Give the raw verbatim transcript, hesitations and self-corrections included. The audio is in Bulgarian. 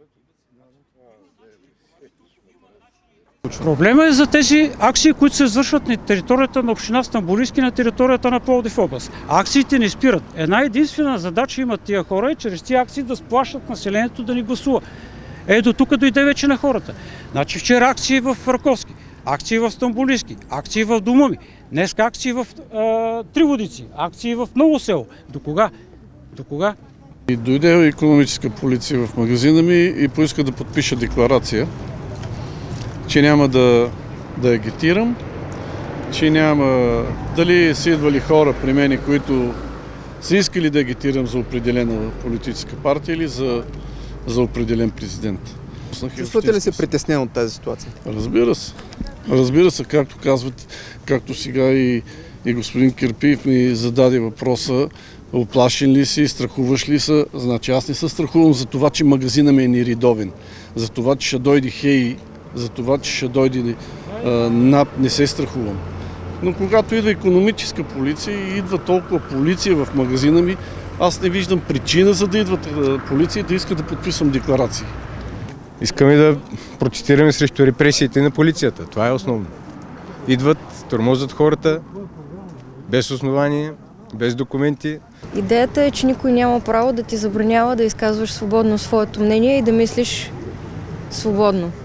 Проблема е за тези акции, които се извършват на територията на община Стамболийски, на територията на Пловдив област. Акциите не спират. Една единствена задача имат тия хора е чрез тия акции да сплашат населението да ни гласува. Е, до тук дойде вече на хората. Значи вчера акции в Раковски, акции в Стамболийски, акции в дома ми, днес акции в е, Триводици, акции в Ново село. До кога? До кога? И дойде икономическа полиция в магазина ми и поиска да подпиша декларация, че няма да, да агитирам, че няма... Дали са идвали хора при мен, които са искали да агитирам за определена политическа партия или за, за определен президент. Чувствате ли се притеснен от тази ситуация? Разбира се. Разбира се, както казват, както сега и, и господин Кирпиев ми зададе въпроса, оплашен ли си, страхуваш ли се? Значи аз не се страхувам за това, че магазина ми е нередовен, за това, че ще дойде ХЕИ, за това, че ще дойде а, НАП, не се страхувам. Но когато идва икономическа полиция и идва толкова полиция в магазина ми, аз не виждам причина за да идват полиция и да иска да подписвам декларации. Искаме да протестираме срещу репресиите на полицията. Това е основно. Идват, тормозят хората без основание, без документи. Идеята е, че никой няма право да ти забранява да изказваш свободно своето мнение и да мислиш свободно.